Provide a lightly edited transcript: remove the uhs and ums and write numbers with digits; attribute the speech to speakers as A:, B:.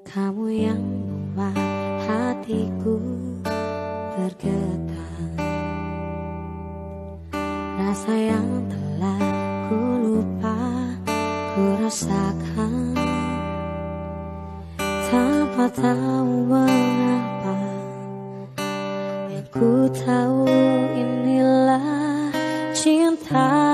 A: Kamu yang membuat hatiku bergetar, rasa yang telah ku lupa ku rasakan, tanpa tahu mengapa. Yang ku tahu inilah cinta.